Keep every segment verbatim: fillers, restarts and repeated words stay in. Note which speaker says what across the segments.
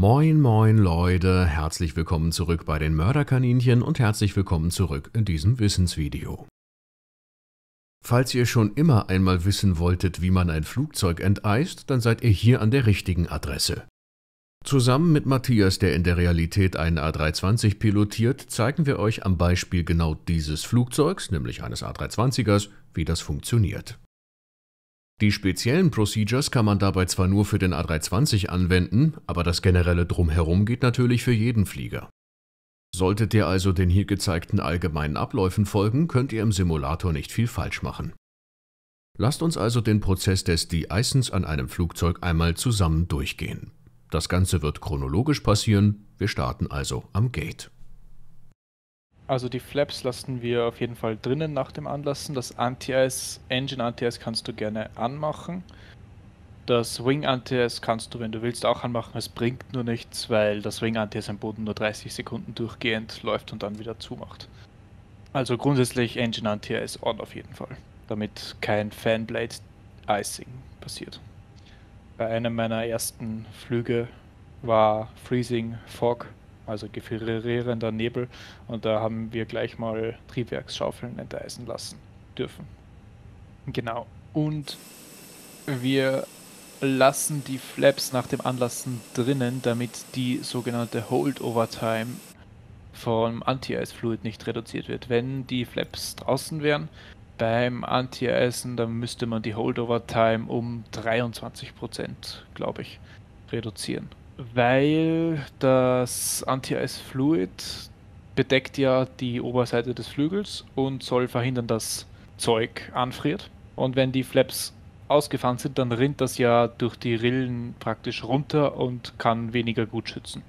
Speaker 1: Moin moin Leute, herzlich willkommen zurück bei den Mörderkaninchen und herzlich willkommen zurück in diesem Wissensvideo. Falls ihr schon immer einmal wissen wolltet, wie man ein Flugzeug enteist, dann seid ihr hier an der richtigen Adresse. Zusammen mit Matthias, der in der Realität einen A drei zwanzig pilotiert, zeigen wir euch am Beispiel genau dieses Flugzeugs, nämlich eines A drei zwanzigers, wie das funktioniert. Die speziellen Procedures kann man dabei zwar nur für den A drei zwanzig anwenden, aber das generelle Drumherum geht natürlich für jeden Flieger. Solltet ihr also den hier gezeigten allgemeinen Abläufen folgen, könnt ihr im Simulator nicht viel falsch machen. Lasst uns also den Prozess des De-Icens an einem Flugzeug einmal zusammen durchgehen. Das Ganze wird chronologisch passieren, wir starten also am Gate.
Speaker 2: Also die Flaps lassen wir auf jeden Fall drinnen nach dem Anlassen. Das Anti-Ice, Engine Anti-Ice kannst du gerne anmachen. Das Wing Anti-Ice kannst du, wenn du willst, auch anmachen. Es bringt nur nichts, weil das Wing Anti-Ice am Boden nur dreißig Sekunden durchgehend läuft und dann wieder zumacht. Also grundsätzlich Engine Anti-Ice on auf jeden Fall, damit kein Fanblade Icing passiert. Bei einem meiner ersten Flüge war Freezing Fog, also gefrierender Nebel, und da haben wir gleich mal Triebwerksschaufeln enteisen lassen dürfen. Genau. Und wir lassen die Flaps nach dem Anlassen drinnen, damit die sogenannte Holdover-Time vom Anti-Ice-Fluid nicht reduziert wird. Wenn die Flaps draußen wären beim Anti-Icen, dann müsste man die Holdover-Time um dreiundzwanzig Prozent, glaube ich, reduzieren. Weil das Anti-Ice-Fluid bedeckt ja die Oberseite des Flügels und soll verhindern, dass Zeug anfriert. Und wenn die Flaps ausgefahren sind, dann rinnt das ja durch die Rillen praktisch runter und kann weniger gut schützen.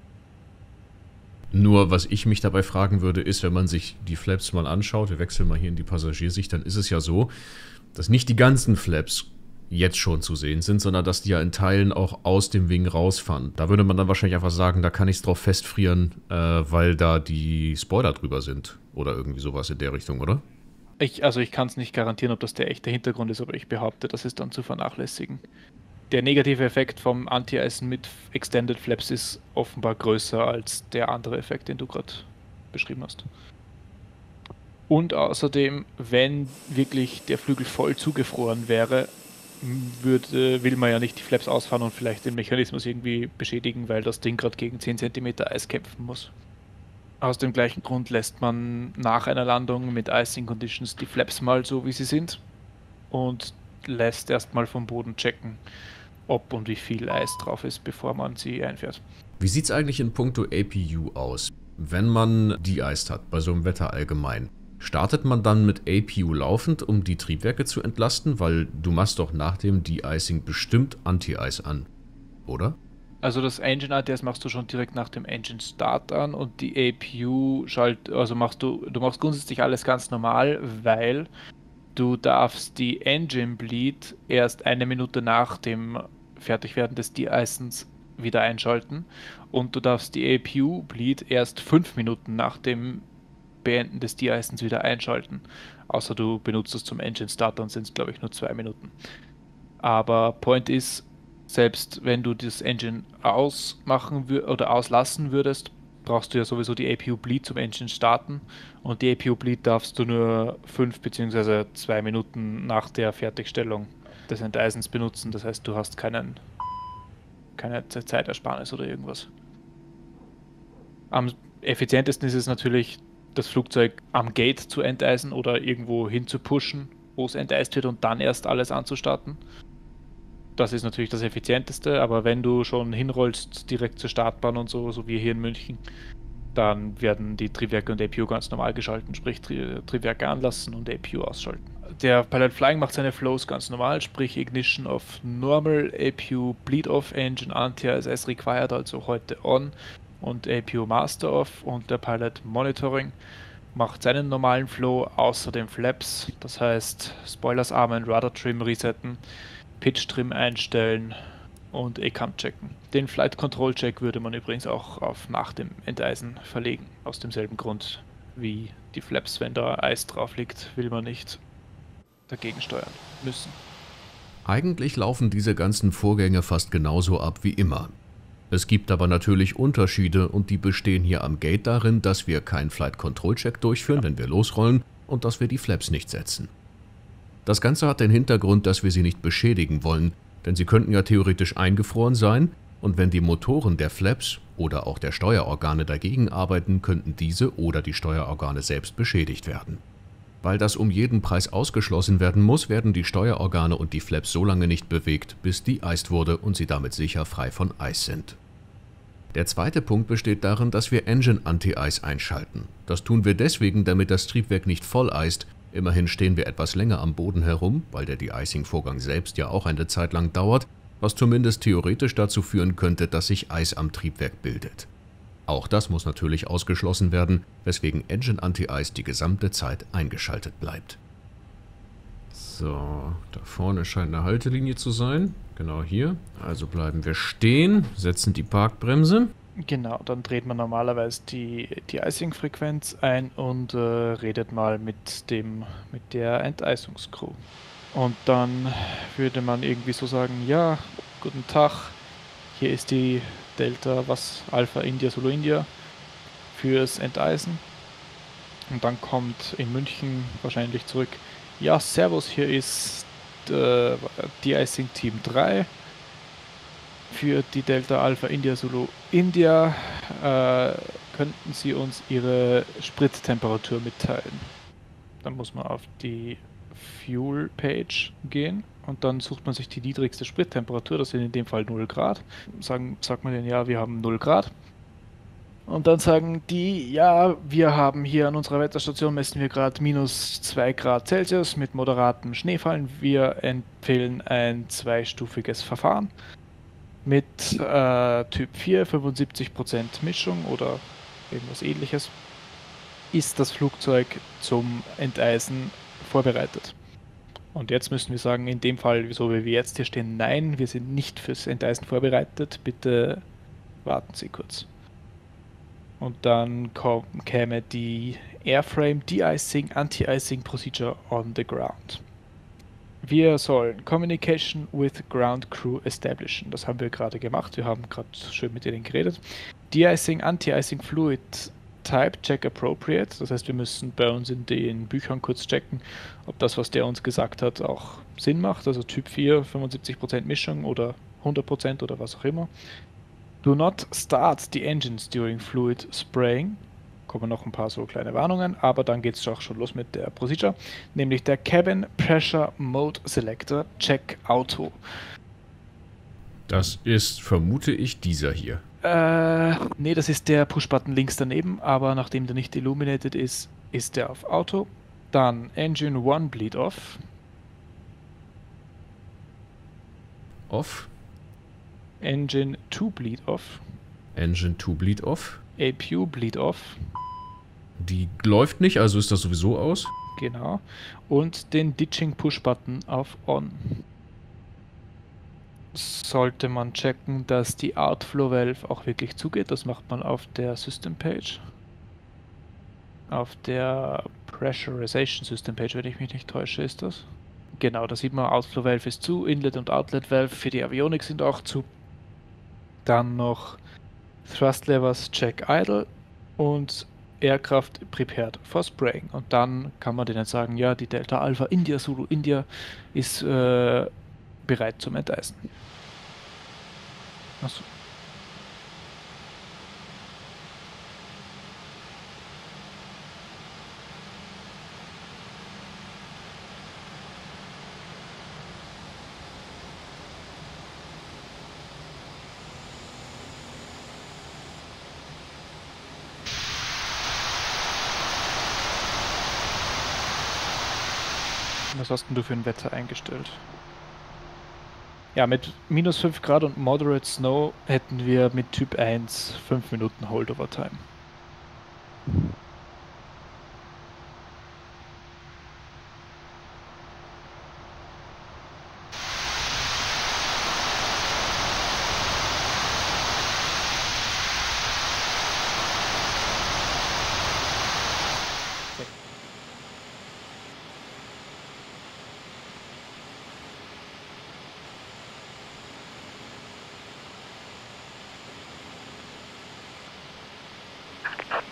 Speaker 1: Nur was ich mich dabei fragen würde, ist, wenn man sich die Flaps mal anschaut, wir wechseln mal hier in die Passagiersicht, dann ist es ja so, dass nicht die ganzen Flaps jetzt schon zu sehen sind, sondern dass die ja in Teilen auch aus dem Wing rausfahren. Da würde man dann wahrscheinlich einfach sagen, da kann ich es drauf festfrieren, äh, weil da die Spoiler drüber sind oder irgendwie sowas in der Richtung, oder?
Speaker 2: Ich, also ich kann es nicht garantieren, ob das der echte Hintergrund ist, aber ich behaupte, das ist dann zu vernachlässigen. Der negative Effekt vom Anti-Icen mit Extended Flaps ist offenbar größer als der andere Effekt, den du gerade beschrieben hast. Und außerdem, wenn wirklich der Flügel voll zugefroren wäre, würde, will man ja nicht die Flaps ausfahren und vielleicht den Mechanismus irgendwie beschädigen, weil das Ding gerade gegen zehn Zentimeter Eis kämpfen muss. Aus dem gleichen Grund lässt man nach einer Landung mit Icing Conditions die Flaps mal so, wie sie sind, und lässt erstmal vom Boden checken, ob und wie viel Eis drauf ist, bevor man sie einfährt.
Speaker 1: Wie sieht es eigentlich in puncto A P U aus, wenn man de-iced hat, bei so einem Wetter allgemein? Startet man dann mit A P U laufend, um die Triebwerke zu entlasten? Weil du machst doch nach dem De-Icing bestimmt Anti-Ice an, oder?
Speaker 2: Also das Engine Anti-Ice machst du schon direkt nach dem Engine Start an und die A P U schalt, also machst du, du machst grundsätzlich alles ganz normal, weil du darfst die Engine Bleed erst eine Minute nach dem Fertigwerden des De-Icens wieder einschalten und du darfst die A P U Bleed erst fünf Minuten nach dem Beenden des De-Icens wieder einschalten. Außer du benutzt es zum Engine Start, dann sind es glaube ich nur zwei Minuten. Aber Point ist, selbst wenn du das Engine ausmachen wür- oder auslassen würdest, brauchst du ja sowieso die A P U Bleed zum Engine starten und die A P U Bleed darfst du nur fünf bzw. zwei Minuten nach der Fertigstellung des Enteisens benutzen. Das heißt, du hast keinen, keine Zeitersparnis oder irgendwas. Am effizientesten ist es natürlich, das Flugzeug am Gate zu enteisen oder irgendwo hin zu pushen, wo es enteist wird und dann erst alles anzustarten. Das ist natürlich das Effizienteste, aber wenn du schon hinrollst direkt zur Startbahn und so, so wie hier in München, dann werden die Triebwerke und A P U ganz normal geschalten, sprich Tri Triebwerke anlassen und A P U ausschalten. Der Pilot Flying macht seine Flows ganz normal, sprich Ignition of Normal, A P U Bleed Off, Engine Anti-Ice as Required, also heute on, und A P U Master Off, und der Pilot Monitoring macht seinen normalen Flow außer den Flaps, das heißt Spoilers armen, Rudder Trim resetten, Pitch Trim einstellen und E C A M checken. Den Flight Control Check würde man übrigens auch auf nach dem Enteisen verlegen, aus demselben Grund wie die Flaps. Wenn da Eis drauf liegt, will man nicht dagegen steuern müssen.
Speaker 1: Eigentlich laufen diese ganzen Vorgänge fast genauso ab wie immer. Es gibt aber natürlich Unterschiede und die bestehen hier am Gate darin, dass wir keinen Flight Control Check durchführen, wenn wir losrollen und dass wir die Flaps nicht setzen. Das Ganze hat den Hintergrund, dass wir sie nicht beschädigen wollen, denn sie könnten ja theoretisch eingefroren sein und wenn die Motoren der Flaps oder auch der Steuerorgane dagegen arbeiten, könnten diese oder die Steuerorgane selbst beschädigt werden. Weil das um jeden Preis ausgeschlossen werden muss, werden die Steuerorgane und die Flaps so lange nicht bewegt, bis de-iced wurde und sie damit sicher frei von Eis sind. Der zweite Punkt besteht darin, dass wir Engine Anti-Ice einschalten. Das tun wir deswegen, damit das Triebwerk nicht voll eist. Immerhin stehen wir etwas länger am Boden herum, weil der De-Icing-Vorgang selbst ja auch eine Zeit lang dauert, was zumindest theoretisch dazu führen könnte, dass sich Eis am Triebwerk bildet. Auch das muss natürlich ausgeschlossen werden, weswegen Engine Anti-Ice die gesamte Zeit eingeschaltet bleibt. So, da vorne scheint eine Haltelinie zu sein. Genau hier. Also bleiben wir stehen, setzen die Parkbremse.
Speaker 2: Genau, dann dreht man normalerweise die, die Icing-Frequenz ein und äh, redet mal mit, dem, mit der Enteisungscrew. Und dann würde man irgendwie so sagen, ja, guten Tag, hier ist die Delta, was Alpha India Solo India fürs Enteisen. Und dann kommt in München wahrscheinlich zurück, ja, servus, hier ist äh, De-Icing Team drei für die Delta Alpha India Solo India. Äh, könnten Sie uns Ihre Spritztemperatur mitteilen? Dann muss man auf die Fuel Page gehen und dann sucht man sich die niedrigste Sprittemperatur, das sind in dem Fall null Grad. Sagen, sagt man denen, ja, wir haben null Grad. Und dann sagen die, ja, wir haben hier an unserer Wetterstation messen wir gerade minus zwei Grad Celsius mit moderatem Schneefallen. Wir empfehlen ein zweistufiges Verfahren mit äh, Typ vier, fünfundsiebzig Prozent Mischung oder irgendwas ähnliches. Ist das Flugzeug zum Enteisen vorbereitet? Und jetzt müssen wir sagen, in dem Fall, so wie wir jetzt hier stehen, nein, wir sind nicht fürs Enteisen vorbereitet. Bitte warten Sie kurz. Und dann käme die Airframe De-Icing Anti-Icing Procedure on the ground. Wir sollen Communication with Ground Crew establishen. Das haben wir gerade gemacht. Wir haben gerade schön mit denen geredet. De-Icing Anti-Icing Fluid Type Check Appropriate. Das heißt, wir müssen bei uns in den Büchern kurz checken, ob das, was der uns gesagt hat, auch Sinn macht. Also Typ vier, fünfundsiebzig Prozent Mischung oder hundert Prozent oder was auch immer. Do not start the engines during fluid spraying. Kommen noch ein paar so kleine Warnungen, aber dann geht es auch schon los mit der Procedure, nämlich der Cabin Pressure Mode Selector Check Auto.
Speaker 1: Das ist, vermute ich, dieser hier.
Speaker 2: Äh, nee, das ist der Push-Button links daneben, aber nachdem der nicht illuminated ist, ist der auf Auto. Dann Engine one Bleed Off.
Speaker 1: Off.
Speaker 2: Engine two Bleed Off.
Speaker 1: Engine two Bleed Off.
Speaker 2: A P U Bleed Off.
Speaker 1: Die läuft nicht, also ist das sowieso aus.
Speaker 2: Genau. Und den Ditching Push-Button auf On. Sollte man checken, dass die Outflow Valve auch wirklich zugeht. Das macht man auf der System Page. Auf der Pressurization System Page, wenn ich mich nicht täusche, ist das. Genau, da sieht man, Outflow Valve ist zu, Inlet und Outlet Valve für die Avionik sind auch zu. Dann noch Thrust Levers Check Idle und Aircraft Prepared for Spraying. Und dann kann man denen sagen, ja, die Delta Alpha India Zulu India ist äh, bereit zum Enteisen. Achso. Was hast denn du für ein Wetter eingestellt? Ja, mit minus fünf Grad und Moderate Snow hätten wir mit Typ eins fünf Minuten Holdover Time.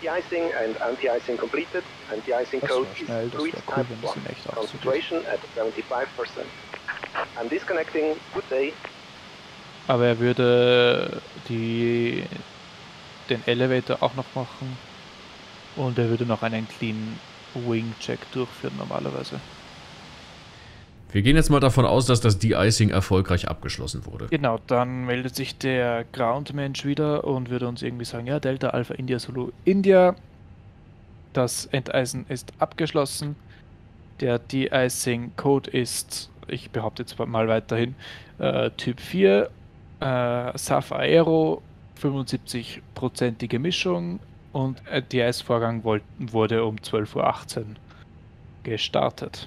Speaker 3: De-icing and anti-icing completed, and de-icing
Speaker 2: Das
Speaker 3: code
Speaker 2: war
Speaker 3: is
Speaker 2: schnell, das
Speaker 3: fluid
Speaker 2: wäre cool,
Speaker 3: type
Speaker 2: wenn das
Speaker 3: one.
Speaker 2: in echt auch so geht.
Speaker 3: Concentration at seventy-five percent. I'm disconnecting. Good day.
Speaker 2: Aber er würde die, den Elevator auch noch machen und er würde noch einen Clean Wing Check durchführen normalerweise.
Speaker 1: Wir gehen jetzt mal davon aus, dass das De-Icing erfolgreich abgeschlossen wurde.
Speaker 2: Genau, dann meldet sich der Ground-Mensch wieder und würde uns irgendwie sagen, ja, Delta Alpha India Zulu India, das Enteisen ist abgeschlossen, der De-Icing-Code ist, ich behaupte jetzt mal weiterhin, äh, Typ vier, äh, S A F Aero, fünfundsiebzig-prozentige Mischung und der De-Ice-Vorgang wurde um zwölf Uhr achtzehn gestartet.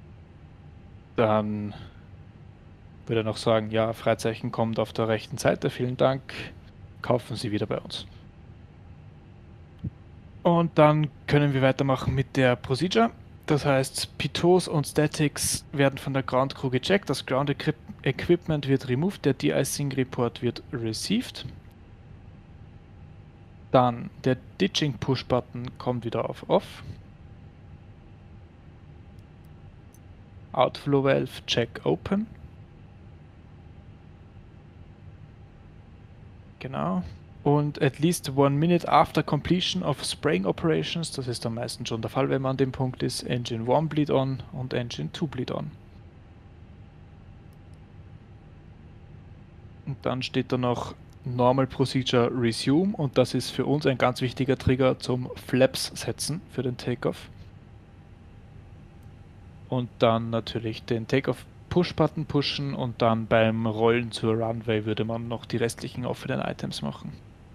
Speaker 2: Dann würde er noch sagen, ja, Freizeichen kommt auf der rechten Seite, vielen Dank, kaufen Sie wieder bei uns. Und dann können wir weitermachen mit der Procedure. Das heißt, Pitos und Statics werden von der Ground Crew gecheckt, das Ground Equip Equipment wird removed, der De-Icing Report wird received. Dann der Ditching Push Button kommt wieder auf Off. Outflow Valve Check Open. Genau. Und at least one minute after completion of spraying operations, das ist am meisten schon der Fall, wenn man an dem Punkt ist, Engine one bleed on und Engine two bleed on. Und dann steht da noch Normal Procedure Resume und das ist für uns ein ganz wichtiger Trigger zum Flaps setzen für den Takeoff. Und dann natürlich den Takeoff Push-Button pushen und dann beim Rollen zur Runway würde man noch die restlichen offenen Items machen.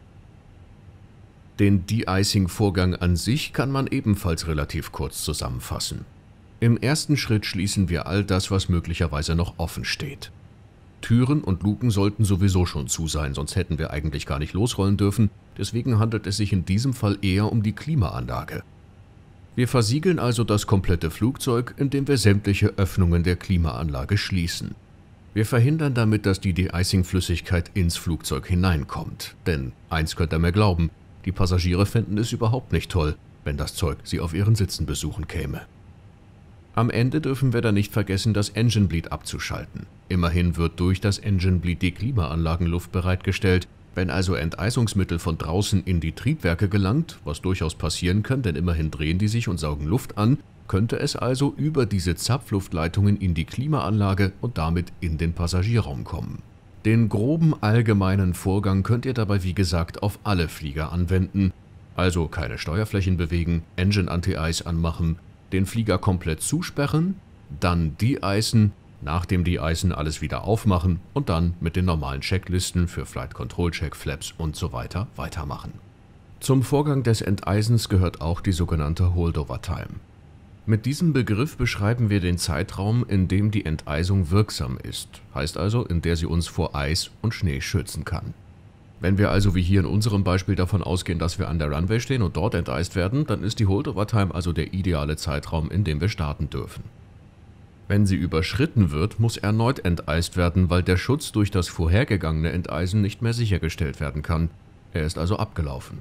Speaker 1: Den De-Icing-Vorgang an sich kann man ebenfalls relativ kurz zusammenfassen. Im ersten Schritt schließen wir all das, was möglicherweise noch offen steht. Türen und Luken sollten sowieso schon zu sein, sonst hätten wir eigentlich gar nicht losrollen dürfen, deswegen handelt es sich in diesem Fall eher um die Klimaanlage. Wir versiegeln also das komplette Flugzeug, indem wir sämtliche Öffnungen der Klimaanlage schließen. Wir verhindern damit, dass die De-Icing-Flüssigkeit ins Flugzeug hineinkommt. Denn, eins könnt ihr mir glauben, die Passagiere fänden es überhaupt nicht toll, wenn das Zeug sie auf ihren Sitzen besuchen käme. Am Ende dürfen wir dann nicht vergessen, das Engine Bleed abzuschalten. Immerhin wird durch das Engine Bleed die Klimaanlagenluft bereitgestellt. Wenn also Enteisungsmittel von draußen in die Triebwerke gelangt, was durchaus passieren kann, denn immerhin drehen die sich und saugen Luft an, könnte es also über diese Zapfluftleitungen in die Klimaanlage und damit in den Passagierraum kommen. Den groben allgemeinen Vorgang könnt ihr dabei wie gesagt auf alle Flieger anwenden, also keine Steuerflächen bewegen, Engine Anti-Ice anmachen, den Flieger komplett zusperren, dann de-icen, nach dem De-Icen alles wieder aufmachen und dann mit den normalen Checklisten für Flight Control Check, Flaps und so weiter weitermachen. Zum Vorgang des Enteisens gehört auch die sogenannte Holdover Time. Mit diesem Begriff beschreiben wir den Zeitraum, in dem die Enteisung wirksam ist, heißt also, in der sie uns vor Eis und Schnee schützen kann. Wenn wir also wie hier in unserem Beispiel davon ausgehen, dass wir an der Runway stehen und dort enteist werden, dann ist die Holdover Time also der ideale Zeitraum, in dem wir starten dürfen. Wenn sie überschritten wird, muss erneut enteist werden, weil der Schutz durch das vorhergegangene Enteisen nicht mehr sichergestellt werden kann. Er ist also abgelaufen.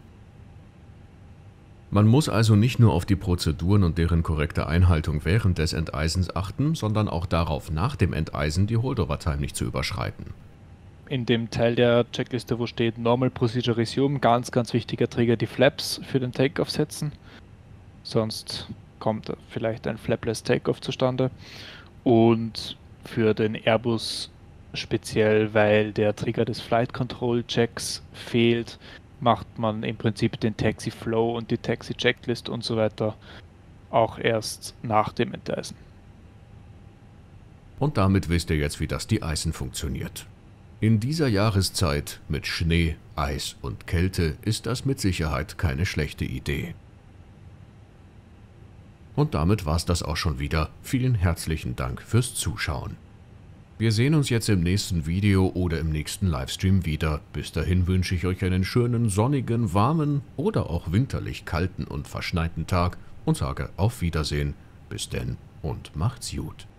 Speaker 1: Man muss also nicht nur auf die Prozeduren und deren korrekte Einhaltung während des Enteisens achten, sondern auch darauf, nach dem Enteisen die Holdover Time nicht zu überschreiten.
Speaker 2: In dem Teil der Checkliste, wo steht Normal Procedure Resume, ganz, ganz wichtiger Trigger, die Flaps für den Takeoff setzen. Sonst kommt vielleicht ein Flapless Takeoff zustande. Und für den Airbus speziell, weil der Trigger des Flight Control Checks fehlt, macht man im Prinzip den Taxi Flow und die Taxi Checklist und so weiter auch erst nach dem Enteisen.
Speaker 1: Und damit wisst ihr jetzt, wie das De-Icen funktioniert. In dieser Jahreszeit mit Schnee, Eis und Kälte ist das mit Sicherheit keine schlechte Idee. Und damit war's das auch schon wieder. Vielen herzlichen Dank fürs Zuschauen. Wir sehen uns jetzt im nächsten Video oder im nächsten Livestream wieder. Bis dahin wünsche ich euch einen schönen, sonnigen, warmen oder auch winterlich kalten und verschneiten Tag und sage auf Wiedersehen. Bis denn und macht's gut.